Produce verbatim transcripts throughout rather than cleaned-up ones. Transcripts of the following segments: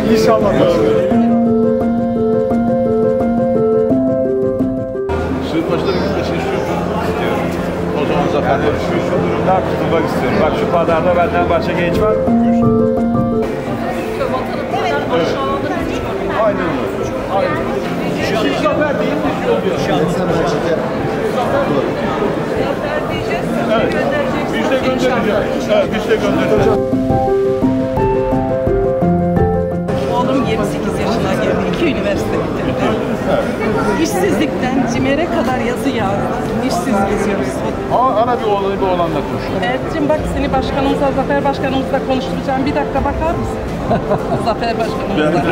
İnşallah. Sığınmacıların gitmesini istiyorum. İstiyorum. O zaman zaferleri şu, şu durumdan tutulmak istiyorum. Bak şu pazarda benden başka genç var mı? Evet. Aynen öyle. Aynen. Şu zafer değil mi? Şu oluyor. Zafer diyeceğiz. Evet. Biz de göndereceğiz. Evet, biz de göndereceğiz. Oğlum yirmi sekiz yaşına geldi. İki üniversite bitirdi. İşsizlikten CİMER'e kadar yazı yazdı. İşsiz geziyoruz. Aa, ana bir oğlanı bir oğlanla konuşuyor. Ercim bak seni başkanımızla, Zafer başkanımızla konuşturacağım. Bir dakika bakar mısın? Zafer başkanımızla.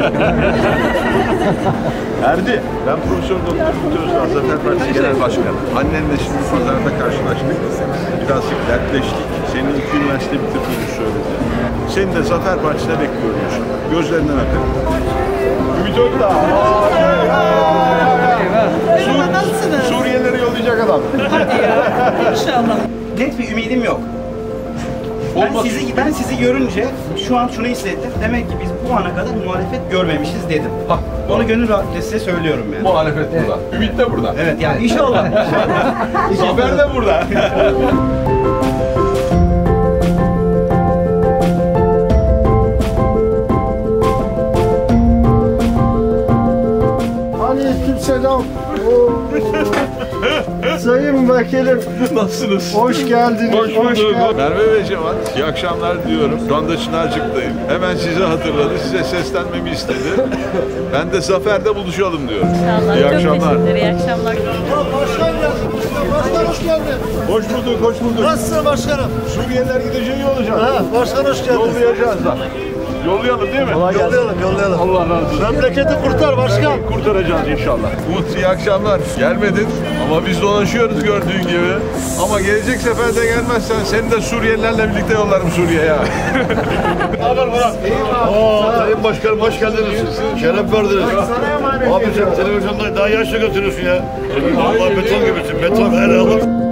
Erdi, ben Profesör Doktor Ümit Özdağ, Zafer Partisi Genel Başkanı. Annenle şimdi pazarda karşılaştık. Birazcık dertleştik. Senin iki üniversite bitirdiğini söyledi. Seni de Zafer Partisi'ne bekliyormuş. Gözlerinden öperim. Ümit Özdağ. Sur Suriyelileri yollayacak adam. Hadi ya. İnşallah. Net bir ümidim yok. Ben Olmaz. sizi, ben sizi görünce şu an şunu hissettim. Demek ki biz bu ana kadar muhalefet görmemişiz dedim. Hah, Onu gönül rahatlığıyla size söylüyorum yani. muhalefet burada. Ümit de burada. Evet yani inşallah. Zafer de burada. Aleykümselam. Sayın Vekilim. Nasılsınız? Hoş geldiniz. Hoş bulduk. geldiniz. Merve ve Cevat, iyi akşamlar diliyorum. Şu anda Çınarcık'tayım. Hemen sizi hatırladı, size seslenmemi istedi. Ben de Zafer'de buluşalım diyorum. İnşallah. İyi Çok akşamlar. teşekkürler. İyi akşamlar. Başkan geldin. Başkan hoş geldin. Hoş bulduk, hoş bulduk. Nasılsın başkanım? Suriyeliler gideceği iyi olacak. Ha, başkan hoş geldin. Yollayacağız da. Yollayalım değil mi? Yollayalım, yollayalım. Allah razı olsun. Memleketi kurtar başkan. Kurtaracağız inşallah. Umut, iyi akşamlar. Gelmedin ama biz dolaşıyoruz gördüğün gibi. Ama gelecek sefer de gelmezsen seni de Suriyelilerle birlikte yollarım Suriye'ye. Ne haber Murat? Oo, Sayın Başkanım hoş geldiniz. Şeref verdiniz. Abi sen televizyonda daha yaşlı götürüyorsun ya. Allah beton gibisin. Beton her alır.